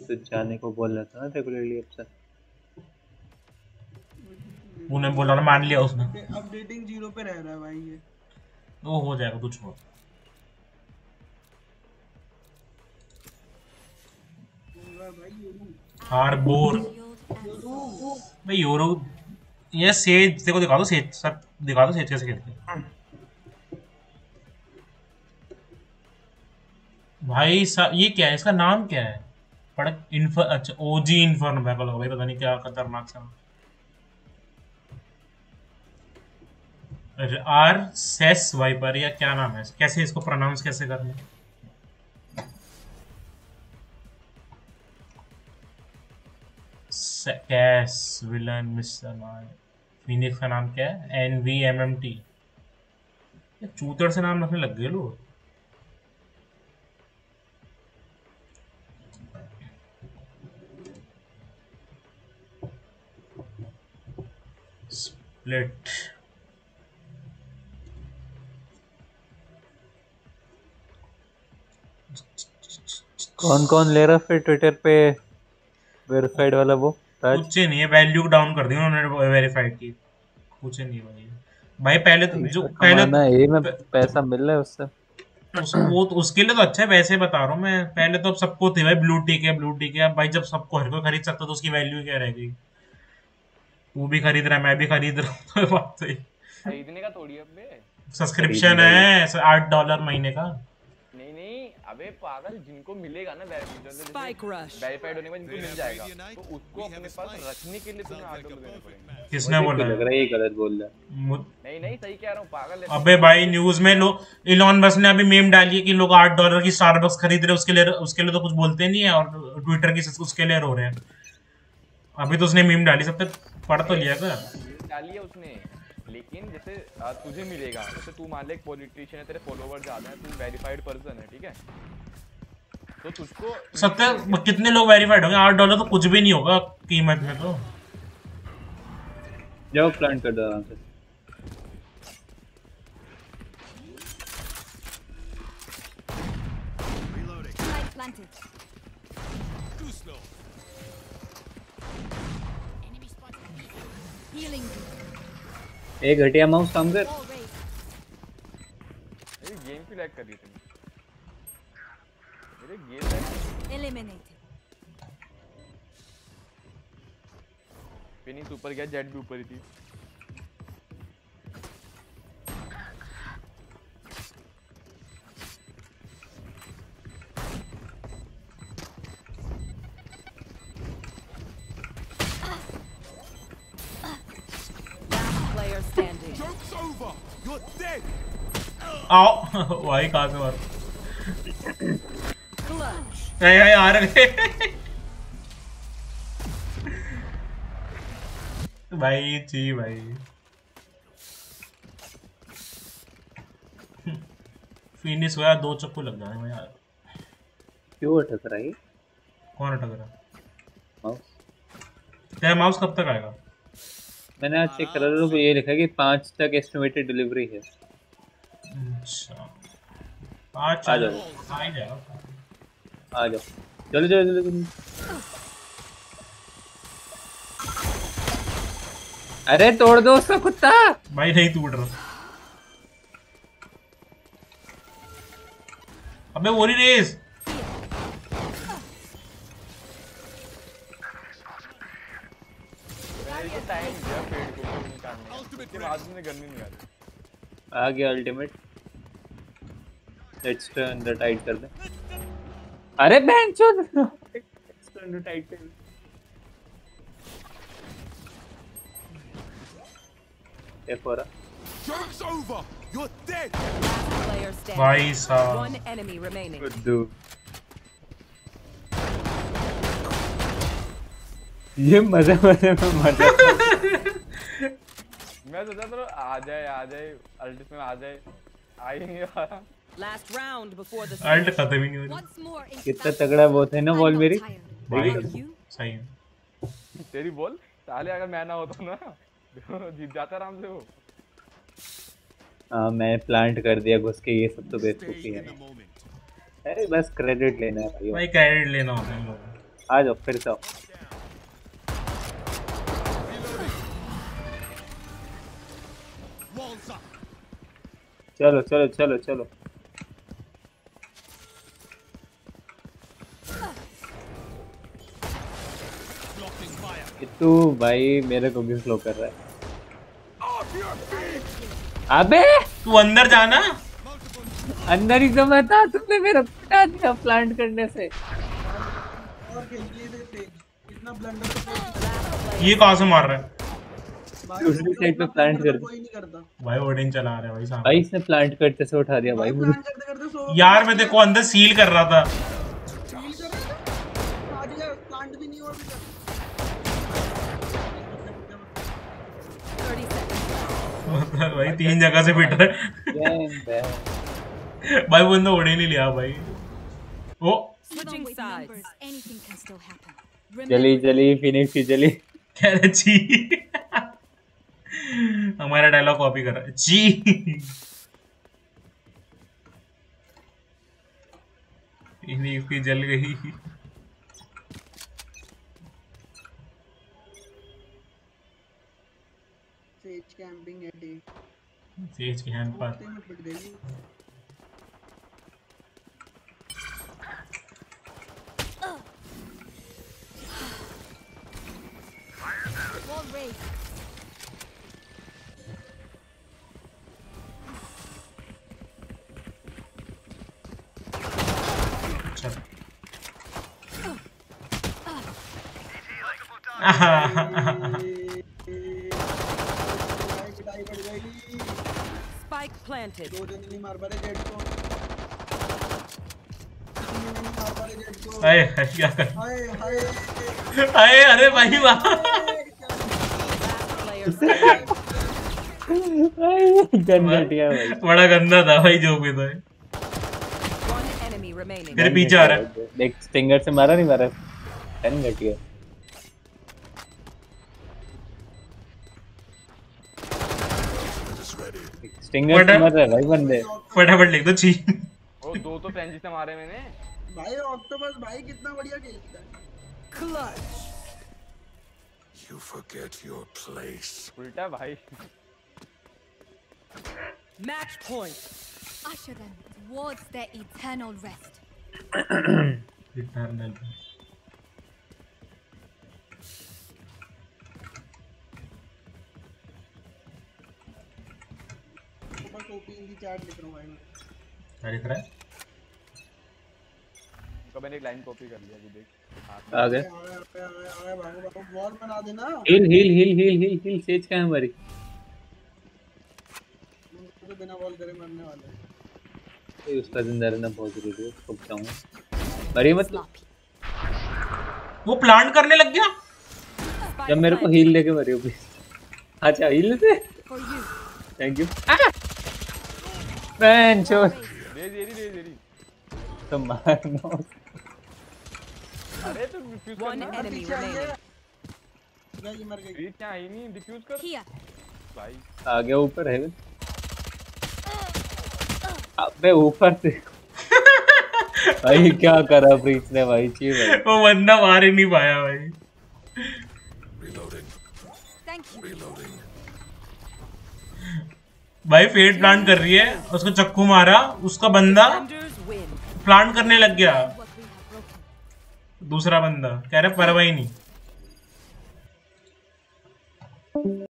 तो जाने को बोल रहा था ना रेगुलरली अब से। तूने बोला ना, मान लिया उसने। अपडेटिंग 0 पे रह रहा है भाई ये। वो हो जाएगा, तू छोड़। भाई योरू हार्बोर भाई, यूरो। ये सेज देखो, दिखा दो सेज, सब दिखा दो सेज कैसे खेलते हैं भाई। ये क्या है, इसका नाम क्या है? पड़क इन्फर, अच्छा ओजी इन्फर्नो मेरे को लगा भाई पता नहीं क्या खतरनाक सा। आर सेस वाइपर या क्या नाम है, कैसे इसको प्रोनाउंस कैसे करना है? कैस विलन मिस्टर मार। फिनिक्स का नाम क्या है? NVMMT। चूतड़ से नाम रखने लग गए लोग। स्प्लिट। कौन कौन ले रहा फिर ट्विटर पे वेरीफाइड वाला वो राज? कुछ नहीं है, वैल्यू डाउन कर दी उन्होंने वेरीफाइड की। कुछ नहीं है भाई। भाई पहले तो जो पैसा पहले कमाना है, ये में पैसा मिल रहा है उससे। वो तो उसके लिए तो अच्छा है, वैसे बता रहा हूँ मैं। पहले तो अब सबको थी भाई ब्लू टिक है, ब्लू टिक है। अब भाई जब सबको हर कोई खरीद सकता तो उसकी वैल्यू क्या रह गई? तू भी खरीद रहा है, मैं भी खरीद रहा हूँ तो बात सही। खरीदने का थोड़ी है बे। खरीदने सब्सक्रिप्शन का ये है $8 महीने का। नहीं नहीं, अबे पागल, जिनको मिलेगा ना वेरीफाइड होने के बाद जिनको मिल जाएगा, तो उसको अपने पास रखने के लिए तुम्हें $8 देने पड़ेंगे। किसने मुझे बोला क्यों लग है? रहा है ये गलत बोल रहा है। नहीं नहीं, सही कह रहा हूँ पागल है। अबे भाई न्यूज में लोग, इलॉन मस्क ने अभी मीम डाली है कि लोग $8 की स्टारबक्स खरीद रहे, उसके लिए तो कुछ बोलते नहीं है, और ट्विटर की उसके लिए रो रहे हैं। अभी तो उसने मीम डाली, सब तक पढ़ तो लिया कर। डाली है उसने, लेकिन जैसे तुझे मिलेगा, जैसे तू मान ले एक पॉलिटिशियन है, तेरे फॉलोवर ज्यादा है, तू वेरीफाइड पर्सन है, ठीक है, तो तुझको सत्तर कितने लोग वेरीफाइड होंगे? $8 तो कुछ भी नहीं होगा कीमत में तो। जाओ प्लांट कर दो आराम से। एक घटिया माउस काम कर। मेरी गेम की लैग कर रही थी, मेरे गेम लैग Eliminated. फिनिक्स ऊपर गया, जेट भी ऊपर ही थी। Player standing. Joke's over. You're dead. आओ भाई कहाँ से मार? Clutch. आ रहे भाई जी भाई। फिनिश हुआ, 2 चक्कू लग जाए यार। क्यों अटक रहा है कौन अटक रहा? माउस? तेरा माउस कब तक आएगा? मैंने आज चेक करा था तो ये लिखा है कि 5 तक एस्टिमेटेड डिलीवरी है। अच्छा 5 आ जाओ आ ही जाएगा। आ जाओ, चलो चलो चलो। अरे तोड़ दो उसका कुत्ता। भाई नहीं टूट रहा। अबे वो नहीं रेस। टाइम दिया पेड़ को निकालने, उसके बाद में गन नहीं निकाली। आ गया ultimate. Let's turn the tide कर दे। अरे बेंचो लेट्स टर्न द टाइड कर। F4 Joke's over. You're dead. Player standing. भाई साहब। One enemy remaining. गुड्डू, ये मजे मजे में मजा। मैं सोचा था आ जाए अल्टिस में आ जाए, आ ही नहीं रहा। Last round before the ult खत्म ही नहीं हो रही। Once more in कितना तगड़ा वो थे ना बॉल मेरी। भाई you. सही है। तेरी बॉल साले, अगर मैं ना होता ना जीत जाता आराम से वो। हाँ मैं प्लांट कर दिया घुस के, ये सब तो बेवकूफी Stay है। in the moment. अरे बस क्रेडिट लेना है भाई। भाई क्रेडिट लेना होता है इन लोगों को। आ जाओ फिर से आओ। Walls up. चलो चलो चलो चलो। Blocking fire. ये तू भाई मेरे को भी स्लो कर रहा है। Off your feet. अबे तू अंदर जाना। अंदर ही तो मैं था, तुमने मेरा हटा दिया प्लांट करने से। और खेलिए थे तेज कितना ब्लंडर ये कहाँ से मार रहा है दूसरी साइड पे प्लांट कर कोई नहीं करता भाई? ओडिन चला रहा है भाई सामने। भाई, इसने प्लांट करते से उठा दिया भाई मुझे। प्लान करते करते सो यार मैं देखो अंदर सील कर रहा था। फील कर रहा था आज यार प्लांट भी नहीं हुआ अभी तक 30 seconds. भाई 3 जगह से पिट रहा है। भाई वो बंदा ओडिन ही लिया भाई। ओ Switching With sides. numbers, anything can still happen. चली चली फिनिक्स की चली। कह रहे जी। हमारा डायलॉग कॉपी कर रहा है जी। फिनिक्स की जल गई। सेज कैंपिंग है डे सेज की हैंड पर में पिट गई Wall raised. चल। पिटाई पड़ गई Spike planted. दो जन नहीं मार पा रहे जेट को किसी ने नहीं मार पा रहे जेट को हाय हाय क्या कर हाय हाय हाय अरे भाई वाह। Last player standing. गन घट गया भाई। बड़ा गंदा था भाई जो भी था। One enemy remaining. मेरे पीछे आ रहा है। देख स्टिंगर से मारा नहीं मारा, गन घट गया। स्टिंगर से मार रहा है भाई बंदे। फटाफट लिख दो छी। ओ दो तो फ्रेंची से मारे मैंने। भाई ऑक्टोपस भाई कितना बढ़िया खेलता है Clutch. You forget your place. उल्टा भाई। Match point. Usher them towards their eternal rest. Eternal. बस ओपी इन दी चैट लिख रहा हूं भाई मैं क्या लिख रहा है? तो मैंने एक लाइन कॉपी कर लिया अभी देख। आ गए। आया भागो भागो वॉल बना देना heal heal heal heal heal heal Sage का है हमारी। तो बिना वॉल करे मरने वाले हैं ये उसका जिंदा रहना बहुत जरूरी है, उसको बचाऊंगा। मरी मत। वो प्लांट करने लग गया। Spike जब मेरे को planted. हील लेके मरियो प्लीज। अच्छा हील से For you. Thank you. Man चो दे दे तो मारना। अरे तो डिफ्यूज One करना। enemy पीछे आई है remaining. ये मर गई फ्रीज क्या आई नहीं डिफ्यूज कर Here. भाई। आ गया ऊपर है। अबे ऊपर से भाई क्या करा ब्रीच ने भाई ची भाई। वो बंदा मार ही नहीं पाया भाई। Reloading. Thank you. Reloading. भाई फेड प्लांट कर रही है, उसको चक्कू मारा, उसका बंदा Defenders win. प्लांट करने लग गया। What we have broken. दूसरा बंदा कह रहा परवाही नहीं।